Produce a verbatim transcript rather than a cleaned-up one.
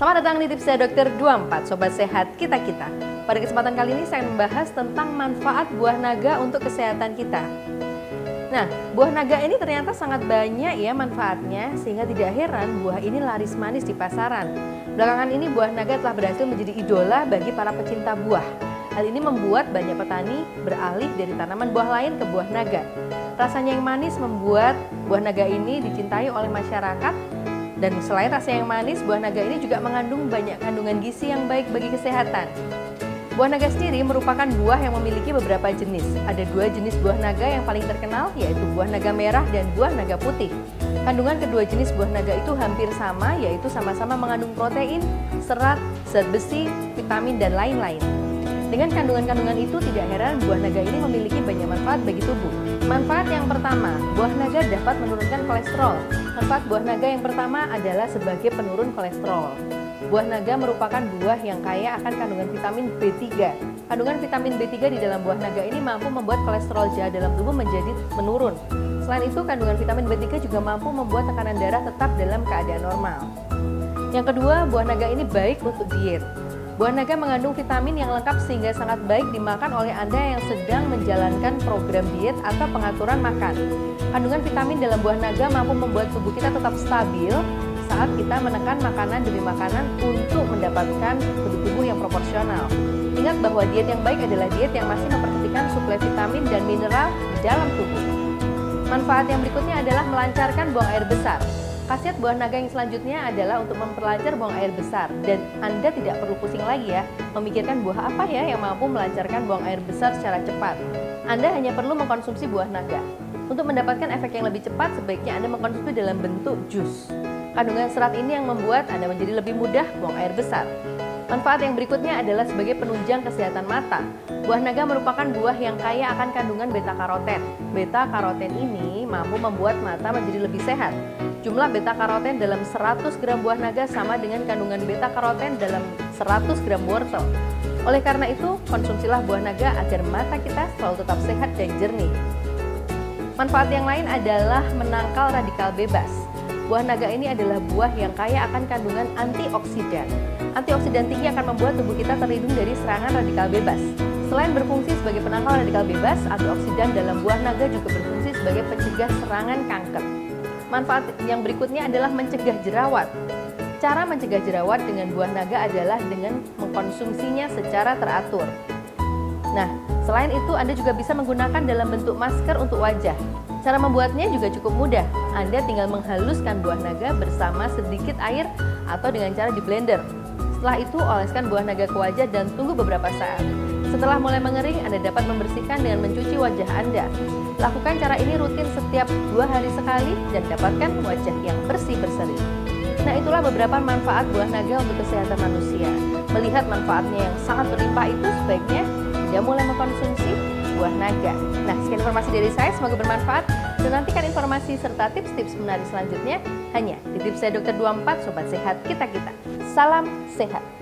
Selamat datang di Tips Dokter dua puluh empat, Sobat Sehat Kita-Kita. Pada kesempatan kali ini saya membahas tentang manfaat buah naga untuk kesehatan kita. Nah, buah naga ini ternyata sangat banyak ya manfaatnya, sehingga tidak heran buah ini laris manis di pasaran. Belakangan ini buah naga telah berhasil menjadi idola bagi para pecinta buah. Hal ini membuat banyak petani beralih dari tanaman buah lain ke buah naga. Rasanya yang manis membuat buah naga ini dicintai oleh masyarakat. Dan selain rasa yang manis, buah naga ini juga mengandung banyak kandungan gizi yang baik bagi kesehatan. Buah naga sendiri merupakan buah yang memiliki beberapa jenis. Ada dua jenis buah naga yang paling terkenal, yaitu buah naga merah dan buah naga putih. Kandungan kedua jenis buah naga itu hampir sama, yaitu sama-sama mengandung protein, serat, zat besi, vitamin, dan lain-lain. Dengan kandungan-kandungan itu, tidak heran buah naga ini memiliki banyak manfaat bagi tubuh. Manfaat yang pertama, buah naga dapat menurunkan kolesterol. Manfaat buah naga yang pertama adalah sebagai penurun kolesterol. Buah naga merupakan buah yang kaya akan kandungan vitamin B tiga. Kandungan vitamin B tiga di dalam buah naga ini mampu membuat kolesterol jahat dalam tubuh menjadi menurun. Selain itu, kandungan vitamin B tiga juga mampu membuat tekanan darah tetap dalam keadaan normal. Yang kedua, buah naga ini baik untuk diet. Buah naga mengandung vitamin yang lengkap sehingga sangat baik dimakan oleh Anda yang sedang menjalankan program diet atau pengaturan makan. Kandungan vitamin dalam buah naga mampu membuat tubuh kita tetap stabil saat kita menekan makanan demi makanan untuk mendapatkan bentuk tubuh yang proporsional. Ingat bahwa diet yang baik adalah diet yang masih memperhatikan suplai vitamin dan mineral di dalam tubuh. Manfaat yang berikutnya adalah melancarkan buang air besar. Khasiat buah naga yang selanjutnya adalah untuk memperlancar buang air besar, dan Anda tidak perlu pusing lagi ya memikirkan buah apa ya yang mampu melancarkan buang air besar secara cepat. Anda hanya perlu mengkonsumsi buah naga. Untuk mendapatkan efek yang lebih cepat, sebaiknya Anda mengkonsumsi dalam bentuk jus. Kandungan serat ini yang membuat Anda menjadi lebih mudah buang air besar. Manfaat yang berikutnya adalah sebagai penunjang kesehatan mata. Buah naga merupakan buah yang kaya akan kandungan beta-karoten. Beta-karoten ini mampu membuat mata menjadi lebih sehat. Jumlah beta-karoten dalam seratus gram buah naga sama dengan kandungan beta-karoten dalam seratus gram wortel. Oleh karena itu, konsumsilah buah naga agar mata kita selalu tetap sehat dan jernih. Manfaat yang lain adalah menangkal radikal bebas. Buah naga ini adalah buah yang kaya akan kandungan antioksidan. Antioksidan tinggi akan membuat tubuh kita terlindung dari serangan radikal bebas. Selain berfungsi sebagai penangkal radikal bebas, antioksidan dalam buah naga juga berfungsi sebagai pencegah serangan kanker. Manfaat yang berikutnya adalah mencegah jerawat. Cara mencegah jerawat dengan buah naga adalah dengan mengkonsumsinya secara teratur. Nah, selain itu Anda juga bisa menggunakan dalam bentuk masker untuk wajah. Cara membuatnya juga cukup mudah. Anda tinggal menghaluskan buah naga bersama sedikit air atau dengan cara di blender. Setelah itu, oleskan buah naga ke wajah dan tunggu beberapa saat. Setelah mulai mengering, Anda dapat membersihkan dengan mencuci wajah Anda. Lakukan cara ini rutin setiap dua hari sekali dan dapatkan wajah yang bersih berseri. Nah, itulah beberapa manfaat buah naga untuk kesehatan manusia. Melihat manfaatnya yang sangat berlimpah itu, sebaiknya Anda mulai mengkonsumsi buah naga. Nah, sekian informasi dari saya, semoga bermanfaat. Dan nantikan informasi serta tips-tips menarik selanjutnya hanya di Tips Dokter dua puluh empat, Sobat Sehat Kita-Kita. Salam sehat.